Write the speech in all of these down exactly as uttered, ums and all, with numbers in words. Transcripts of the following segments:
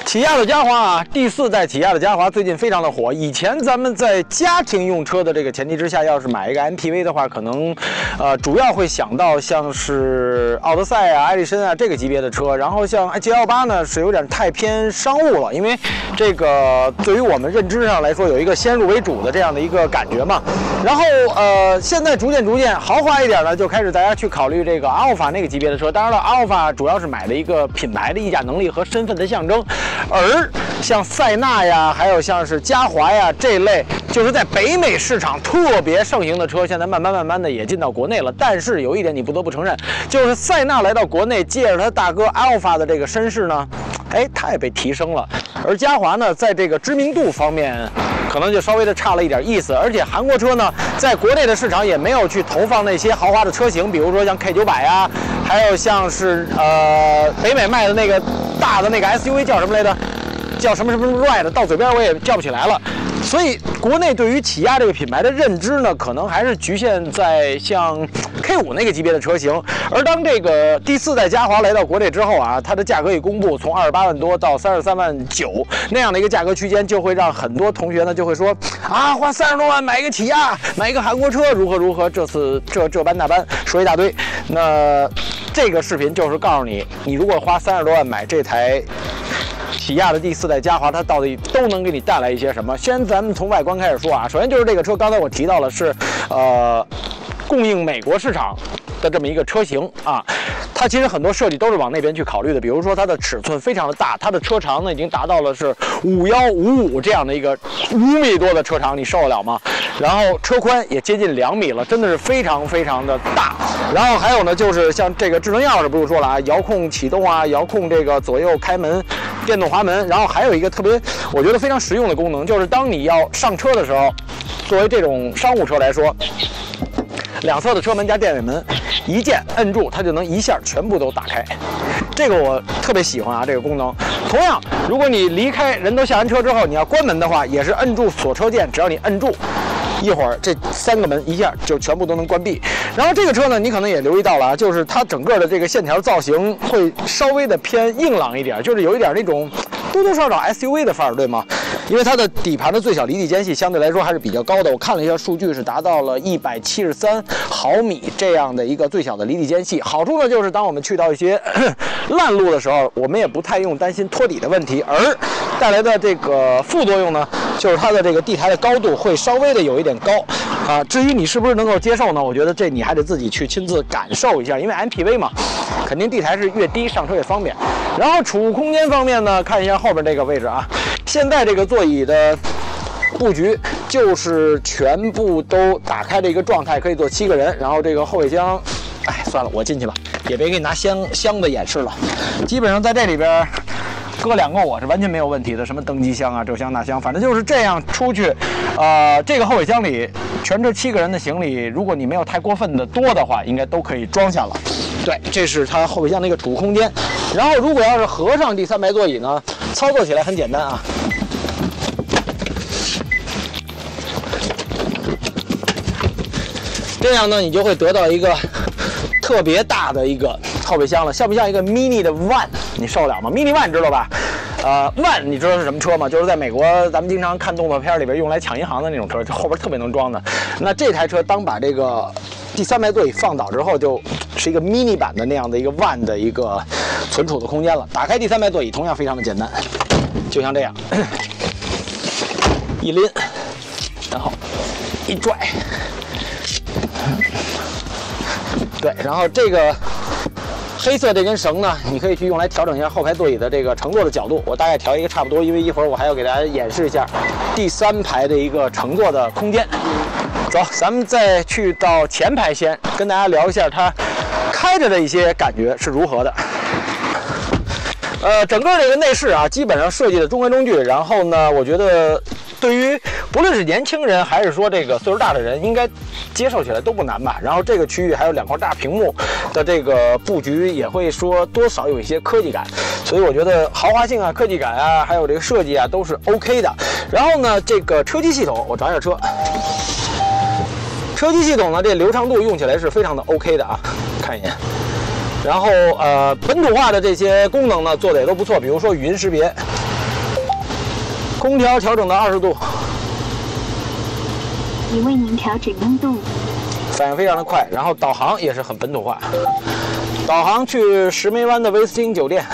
起亚的嘉华啊，第四代起亚的嘉华最近非常的火。以前咱们在家庭用车的这个前提之下，要是买一个 M P V 的话，可能呃主要会想到像是奥德赛啊、艾力绅啊这个级别的车。然后像 G L 八呢是有点太偏商务了，因为这个对于我们认知上来说有一个先入为主的这样的一个感觉嘛。然后呃现在逐渐逐渐豪华一点呢，就开始大家去考虑这个阿尔法那个级别的车。当然了，阿尔法主要是买的一个品牌的溢价能力和身份的象征。而像塞纳呀，还有像是嘉华呀这类，就是在北美市场特别盛行的车，现在慢慢慢慢的也进到国内了。但是有一点你不得不承认，就是塞纳来到国内，借着他大哥阿尔法的这个身世呢，哎，他也被提升了。而嘉华呢，在这个知名度方面，可能就稍微的差了一点意思。而且韩国车呢，在国内的市场也没有去投放那些豪华的车型，比如说像 K 九百啊，还有像是呃北美卖的那个大的那个 S U V 叫什么来着？叫什么什么 Ride， 到嘴边我也叫不起来了。所以国内对于起亚这个品牌的认知呢，可能还是局限在像 K 五那个级别的车型。而当这个第四代嘉华来到国内之后啊，它的价格一公布，从二十八万多到三十三万九那样的一个价格区间，就会让很多同学呢就会说啊，花三十多万买一个起亚，买一个韩国车，如何如何，这次这这般那般，说一大堆。那这个视频就是告诉你，你如果花三十多万买这台起亚的第四代嘉华，它到底都能给你带来一些什么？先咱们从外观开始说啊，首先就是这个车，刚才我提到了是，呃，供应美国市场的这么一个车型啊，它其实很多设计都是往那边去考虑的。比如说它的尺寸非常的大，它的车长呢已经达到了是五幺五五这样的一个五米多的车长，你受得了吗？然后车宽也接近两米了，真的是非常非常的大。然后还有呢，就是像这个智能钥匙不用说了啊，遥控启动啊，遥控这个左右开门。电动滑门，然后还有一个特别我觉得非常实用的功能，就是当你要上车的时候，作为这种商务车来说，两侧的车门加电尾门一键摁住，它就能一下全部都打开。这个我特别喜欢啊，这个功能。同样，如果你离开人都下完车之后，你要关门的话，也是摁住锁车键，只要你摁住，一会儿这三个门一下就全部都能关闭。然后这个车呢，你可能也留意到了啊，就是它整个的这个线条造型会稍微的偏硬朗一点，就是有一点那种多多少少 S U V 的范儿，对吗？因为它的底盘的最小离地间隙相对来说还是比较高的，我看了一下数据是达到了一百七十三毫米这样的一个最小的离地间隙。好处呢就是当我们去到一些烂路的时候，我们也不太用担心拖底的问题，而带来的这个副作用呢，就是它的这个地台的高度会稍微的有一点高啊。至于你是不是能够接受呢？我觉得这你还得自己去亲自感受一下，因为 M P V 嘛，肯定地台是越低上车越方便。然后储物空间方面呢，看一下后边这个位置啊，现在这个座椅的布局就是全部都打开的一个状态，可以坐七个人。然后这个后备箱，哎，算了，我进去了，也别给你拿箱箱子演示了。基本上在这里边搁两个我是完全没有问题的，什么登机箱啊、这箱那箱，反正就是这样出去。呃，这个后备箱里全车七个人的行李，如果你没有太过分的多的话，应该都可以装下了。对，这是它后备箱的一个储物空间。然后如果要是合上第三排座椅呢，操作起来很简单啊。这样呢，你就会得到一个特别大的一个后备箱了，像不像一个 mini 的 van？ 你受得了吗 ？mini van 知道吧？呃 ，van 你知道是什么车吗？就是在美国咱们经常看动作片里边用来抢银行的那种车，后边特别能装的。那这台车当把这个第三排座椅放倒之后，就是一个 mini 版的那样的一个 van 的一个存储的空间了。打开第三排座椅同样非常的简单，就像这样，一拎，然后一拽。对，然后这个黑色这根绳呢，你可以去用来调整一下后排座椅的这个乘坐的角度。我大概调一个差不多，因为一会儿我还要给大家演示一下第三排的一个乘坐的空间。走，咱们再去到前排，先跟大家聊一下它开着的一些感觉是如何的。呃，整个这个内饰啊，基本上设计的中规中矩。然后呢，我觉得对于不论是年轻人还是说这个岁数大的人，应该接受起来都不难吧。然后这个区域还有两块大屏幕的这个布局，也会说多少有一些科技感，所以我觉得豪华性啊、科技感啊，还有这个设计啊，都是 OK 的。然后呢，这个车机系统，我找一下车。车机系统呢，这流畅度用起来是非常的 OK 的啊，看一眼。然后呃，本土化的这些功能呢，做的也都不错，比如说语音识别， 空调调整到二十度， 已为您调整温度， 反应非常的快。然后导航也是很本土化，导航去石梅湾的威斯汀酒店。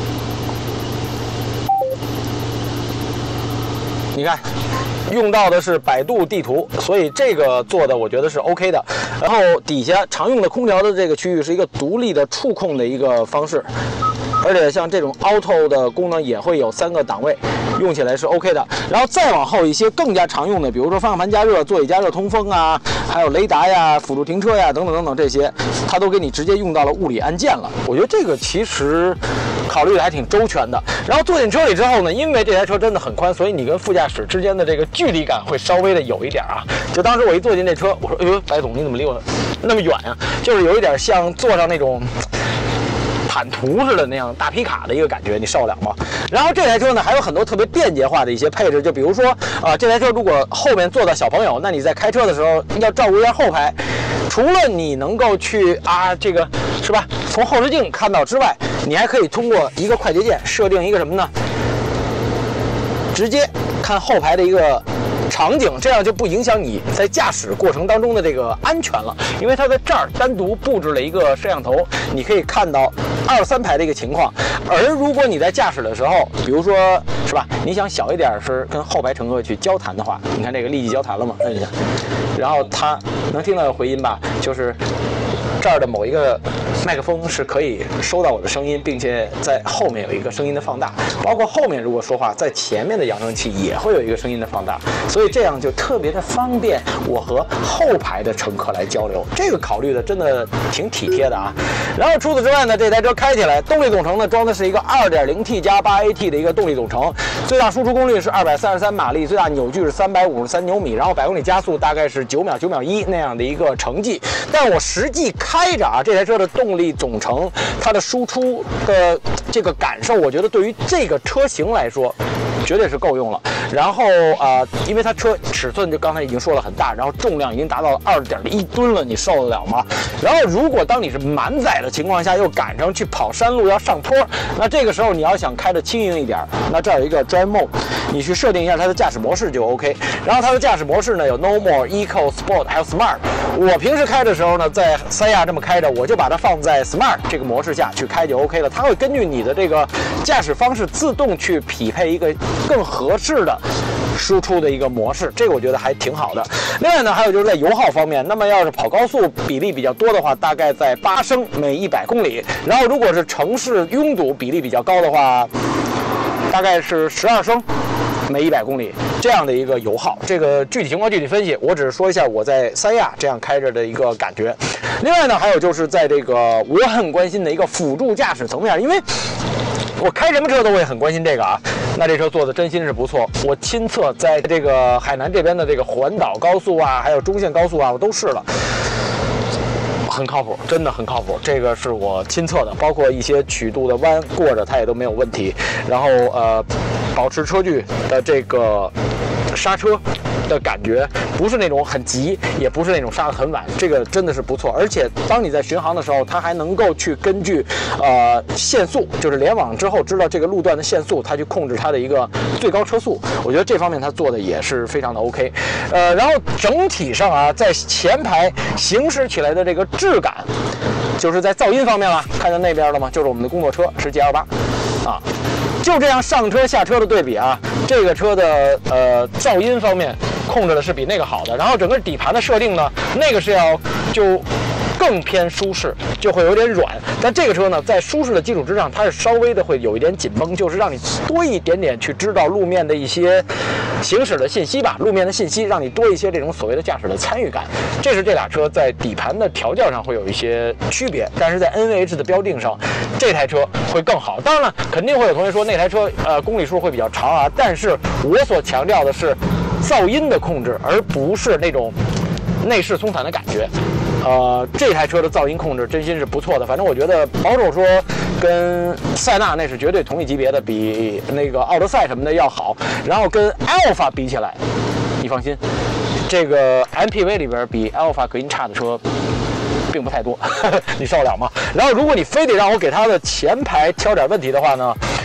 你看，用到的是百度地图，所以这个做的我觉得是 OK 的。然后底下常用的空调的这个区域是一个独立的触控的一个方式。而且像这种 Auto 的功能也会有三个档位，用起来是 OK 的。然后再往后一些更加常用的，比如说方向盘加热、座椅加热、通风啊，还有雷达呀、辅助停车呀等等等等这些，它都给你直接用到了物理按键了。我觉得这个其实考虑的还挺周全的。然后坐进车里之后呢，因为这台车真的很宽，所以你跟副驾驶之间的这个距离感会稍微的有一点啊。就当时我一坐进这车，我说：“哎呦，白总你怎么离我那么远啊？”就是有一点像坐上那种坦途似的那样大皮卡的一个感觉，你受得了吗？然后这台车呢还有很多特别便捷化的一些配置，就比如说啊、呃，这台车如果后面坐的小朋友，那你在开车的时候要照顾一下后排，除了你能够去啊这个是吧从后视镜看到之外，你还可以通过一个快捷键设定一个什么呢？直接看后排的一个场景，这样就不影响你在驾驶过程当中的这个安全了，因为它在这儿单独布置了一个摄像头，你可以看到二三排的一个情况。而如果你在驾驶的时候，比如说是吧，你想小一点是跟后排乘客去交谈的话，你看这个立即交谈了嘛，摁一下，然后它能听到回音吧，就是这儿的某一个麦克风是可以收到我的声音，并且在后面有一个声音的放大，包括后面如果说话，在前面的扬声器也会有一个声音的放大，所以这样就特别的方便我和后排的乘客来交流。这个考虑的真的挺体贴的啊。然后除此之外呢，这台车开起来，动力总成呢装的是一个 二点零 T 加 八 A T 的一个动力总成，最大输出功率是二百三十三马力，最大扭矩是三百五十三牛米，然后百公里加速大概是九秒九秒一那样的一个成绩。但我实际开着啊，这台车的动力总成，它的输出的这个感受，我觉得对于这个车型来说，绝对是够用了。然后啊、呃，因为它车尺寸就刚才已经说了很大，然后重量已经达到了二点一吨了，你受得了吗？然后如果当你是满载的情况下，又赶上去跑山路要上坡，那这个时候你要想开的轻盈一点，那这儿有一个 Drive Mode， 你去设定一下它的驾驶模式就 OK。然后它的驾驶模式呢有 Normal、Eco、Sport 还有 Smart。我平时开的时候呢，在三亚这么开着，我就把它放在 Smart 这个模式下去开就 OK 了。它会根据你的这个驾驶方式自动去匹配一个更合适的输出的一个模式，这个我觉得还挺好的。另外呢，还有就是在油耗方面，那么要是跑高速比例比较多的话，大概在八升每一百公里。然后如果是城市拥堵比例比较高的话，大概是十二升每一百公里这样的一个油耗。这个具体情况具体分析，我只是说一下我在三亚这样开着的一个感觉。另外呢，还有就是在这个我很关心的一个辅助驾驶层面，因为我开什么车都会很关心这个啊。那这车做的真心是不错，我亲测在这个海南这边的这个环岛高速啊，还有中线高速啊，我都试了。很靠谱，真的很靠谱，这个是我亲测的，包括一些曲度的弯过着它也都没有问题。然后呃，保持车距的这个刹车的感觉不是那种很急，也不是那种刹得很晚，这个真的是不错。而且当你在巡航的时候，它还能够去根据呃限速，就是联网之后知道这个路段的限速，它去控制它的一个最高车速。我觉得这方面它做的也是非常的 OK。呃，然后整体上啊，在前排行驶起来的这个质感，就是在噪音方面了，看到那边了吗？就是我们的工作车是 G L 八啊。就这样上车下车的对比啊，这个车的呃噪音方面控制的是比那个好的，然后整个底盘的设定呢，那个是要就更偏舒适，就会有点软。但这个车呢，在舒适的基础之上，它是稍微的会有一点紧绷，就是让你多一点点去知道路面的一些行驶的信息吧，路面的信息，让你多一些这种所谓的驾驶的参与感。这是这俩车在底盘的调教上会有一些区别，但是在 N V H 的标定上，这台车会更好。当然了，肯定会有同学说那台车呃公里数会比较长啊，但是我所强调的是噪音的控制，而不是那种内饰松散的感觉。呃，这台车的噪音控制真心是不错的，反正我觉得保守说跟塞纳那是绝对同一级别的，比那个奥德赛什么的要好。然后跟 Alpha 比起来，你放心，这个 M P V 里边比 Alpha 隔音差的车并不太多，呵呵，你受得了吗？然后如果你非得让我给它的前排挑点问题的话呢，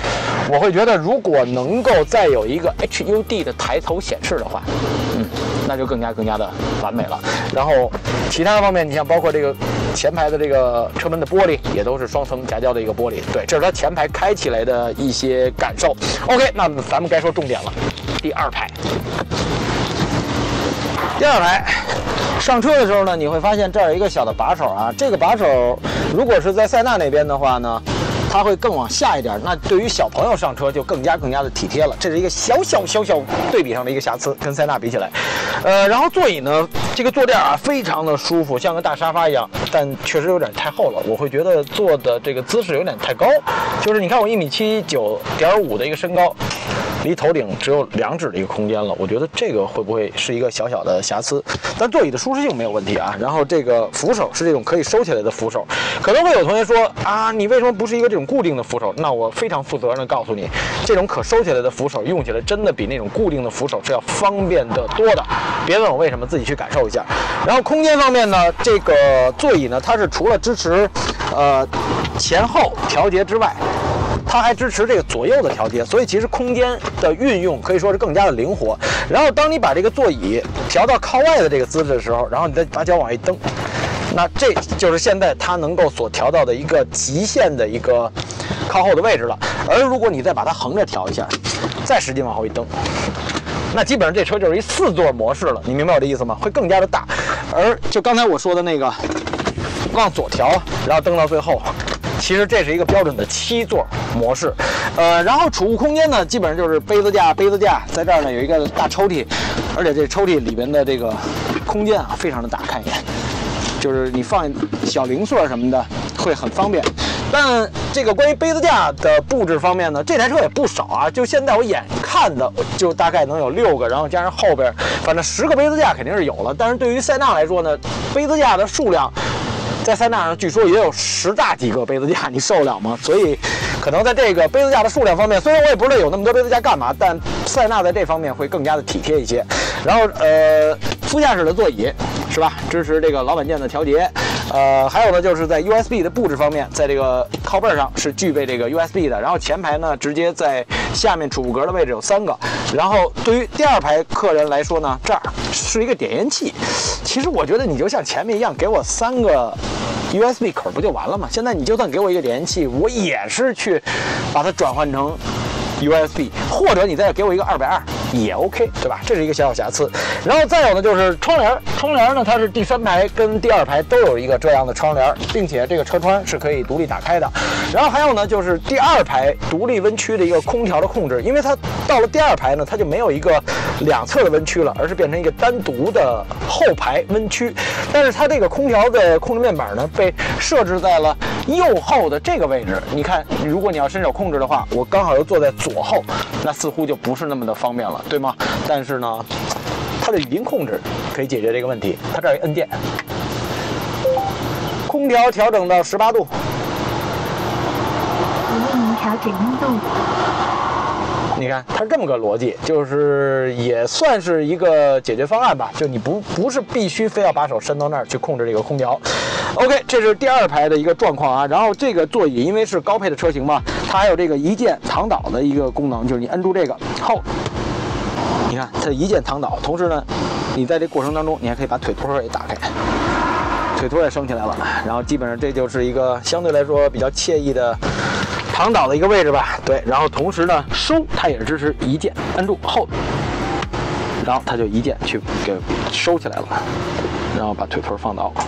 我会觉得如果能够再有一个 H U D 的抬头显示的话，嗯，那就更加更加的完美了。然后其他方面，你像包括这个前排的这个车门的玻璃也都是双层夹胶的一个玻璃，对，这是它前排开起来的一些感受。OK， 那咱们该说重点了，第二排。第二排上车的时候呢，你会发现这儿有一个小的把手啊，这个把手如果是在塞纳那边的话呢，它会更往下一点，那对于小朋友上车就更加更加的体贴了。这是一个小小小小对比上的一个瑕疵，跟塞纳比起来。呃，然后座椅呢，这个坐垫啊非常的舒服，像个大沙发一样，但确实有点太厚了，我会觉得坐的这个姿势有点太高。就是你看我一米七九点五的一个身高，离头顶只有两指的一个空间了，我觉得这个会不会是一个小小的瑕疵？但座椅的舒适性没有问题啊。然后这个扶手是这种可以收起来的扶手，可能会有同学说啊，你为什么不是一个这种固定的扶手？那我非常负责任的告诉你，这种可收起来的扶手用起来真的比那种固定的扶手是要方便得多的。别问我为什么，自己去感受一下。然后空间方面呢，这个座椅呢，它是除了支持呃前后调节之外，它还支持这个左右的调节，所以其实空间的运用可以说是更加的灵活。然后当你把这个座椅调到靠外的这个姿势的时候，然后你再把脚往一蹬，那这就是现在它能够所调到的一个极限的一个靠后的位置了。而如果你再把它横着调一下，再使劲往后一蹬，那基本上这车就是一四座模式了，你明白我的意思吗？会更加的大。而就刚才我说的那个往左调，然后蹬到最后，其实这是一个标准的七座模式。呃，然后储物空间呢，基本上就是杯子架，杯子架在这儿呢有一个大抽屉，而且这抽屉里边的这个空间啊非常的大，看一眼，就是你放小零碎什么的会很方便。但这个关于杯子架的布置方面呢，这台车也不少啊，就现在我眼看的就大概能有六个，然后加上后边，反正十个杯子架肯定是有了。但是对于塞纳来说呢，杯子架的数量在塞纳上据说也有十大几个杯子架，你受得了吗？所以可能在这个杯子架的数量方面，虽然我也不知道有那么多杯子架干嘛，但塞纳在这方面会更加的体贴一些。然后呃，副驾驶的座椅是吧，支持这个老板键的调节。呃，还有呢，就是在 U S B 的布置方面，在这个靠背上是具备这个 U S B 的，然后前排呢直接在下面储物格的位置有三个。然后对于第二排客人来说呢，这儿是一个点烟器。其实我觉得你就像前面一样，给我三个 U S B 口不就完了吗？现在你就算给我一个点烟器，我也是去把它转换成 U S B， 或者你再给我一个二百二也 OK， 对吧？这是一个小小瑕疵。然后再有呢，就是窗帘，窗帘呢，它是第三排跟第二排都有一个这样的窗帘，并且这个车窗是可以独立打开的。然后还有呢，就是第二排独立温区的一个空调的控制，因为它到了第二排呢，它就没有一个两侧的温区了，而是变成一个单独的后排温区。但是它这个空调的控制面板呢，被设置在了右后的这个位置。你看，如果你要伸手控制的话，我刚好又坐在左后，那似乎就不是那么的方便了，对吗？但是呢，它的语音控制可以解决这个问题。它这儿有按键，空调调整到十八度。 我为您调整温度。 你看，它是这么个逻辑，就是也算是一个解决方案吧。就你不不是必须非要把手伸到那儿去控制这个空调。OK， 这是第二排的一个状况啊。然后这个座椅因为是高配的车型嘛，它还有这个一键躺倒的一个功能，就是你摁住这个后，你看它一键躺倒，同时呢，你在这过程当中，你还可以把腿托也打开，腿托也升起来了。然后基本上这就是一个相对来说比较惬意的躺倒的一个位置吧。对，然后同时呢，收它也是支持一键摁住后，然后它就一键去给收起来了，然后把腿托放倒。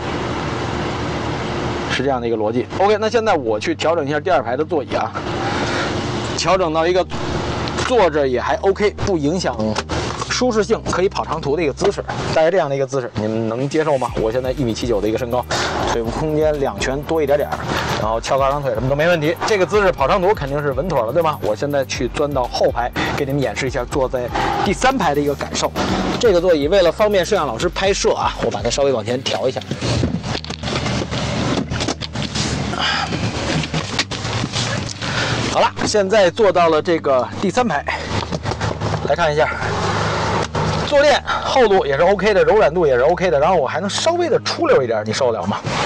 是这样的一个逻辑。OK， 那现在我去调整一下第二排的座椅啊，调整到一个坐着也还 OK， 不影响舒适性，可以跑长途的一个姿势，大概这样的一个姿势，你们能接受吗？我现在一米七九的一个身高，腿部空间两拳多一点点，然后翘高长腿什么都没问题。这个姿势跑长途肯定是稳妥了，对吗？我现在去钻到后排，给你们演示一下坐在第三排的一个感受。这个座椅为了方便摄像老师拍摄啊，我把它稍微往前调一下。好了，现在坐到了这个第三排，来看一下，坐垫厚度也是 OK 的，柔软度也是 OK 的，然后我还能稍微的出溜一点，你受得了吗？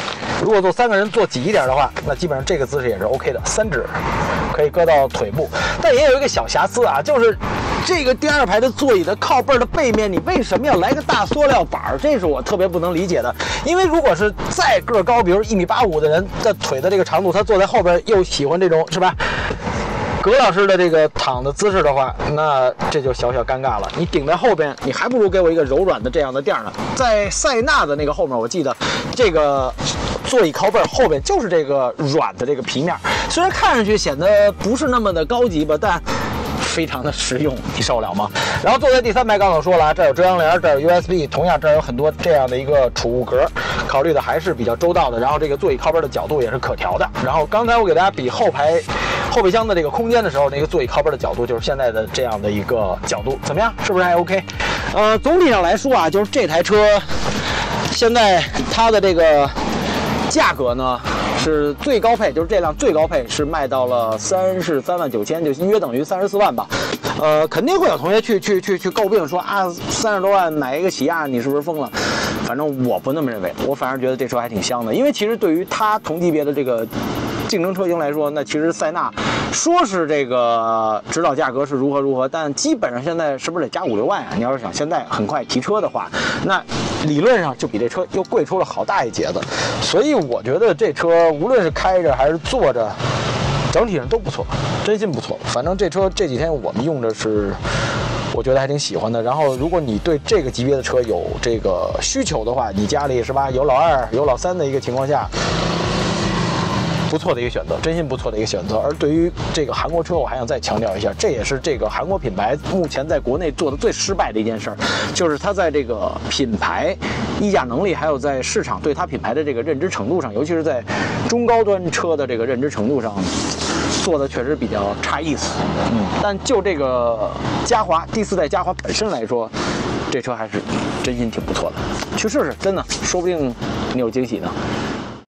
如果坐三个人坐挤一点的话，那基本上这个姿势也是 OK 的，三指可以搁到腿部。但也有一个小瑕疵啊，就是这个第二排的座椅的靠背的背面，你为什么要来个大塑料板儿？这是我特别不能理解的。因为如果是再个高，比如一米八五的人的腿的这个长度，他坐在后边又喜欢这种是吧？葛老师的这个躺的姿势的话，那这就小小尴尬了。你顶在后边，你还不如给我一个柔软的这样的垫呢。在塞纳的那个后面，我记得这个座椅靠背后边就是这个软的这个皮面，虽然看上去显得不是那么的高级吧，但非常的实用，你受了吗？然后坐在第三排，刚才我说了，这儿有遮阳帘，这儿有 U S B， 同样这儿有很多这样的一个储物格，考虑的还是比较周到的。然后这个座椅靠背的角度也是可调的。然后刚才我给大家比后排后备箱的这个空间的时候，那个座椅靠背的角度就是现在的这样的一个角度，怎么样？是不是还 OK？ 呃，总体上来说啊，就是这台车现在它的这个价格呢，是最高配，就是这辆最高配是卖到了三十三万九千，就约等于三十四万吧。呃，肯定会有同学去去去去诟病说啊，三十多万买一个起亚，你是不是疯了？反正我不那么认为，我反而觉得这车还挺香的，因为其实对于它同级别的这个竞争车型来说，那其实塞纳说是这个指导价格是如何如何，但基本上现在是不是得加五六万呀？你要是想现在很快提车的话，那理论上就比这车又贵出了好大一截子。所以我觉得这车无论是开着还是坐着，整体上都不错，真心不错。反正这车这几天我们用着是，我觉得还挺喜欢的。然后如果你对这个级别的车有这个需求的话，你家里是吧有老二有老三的一个情况下，不错的一个选择，真心不错的一个选择。而对于这个韩国车，我还想再强调一下，这也是这个韩国品牌目前在国内做的最失败的一件事儿，就是它在这个品牌溢价能力，还有在市场对它品牌的这个认知程度上，尤其是在中高端车的这个认知程度上，做的确实比较差意思。嗯，但就这个嘉华第四代嘉华本身来说，这车还是真心挺不错的，去试试，真的，说不定你有惊喜呢。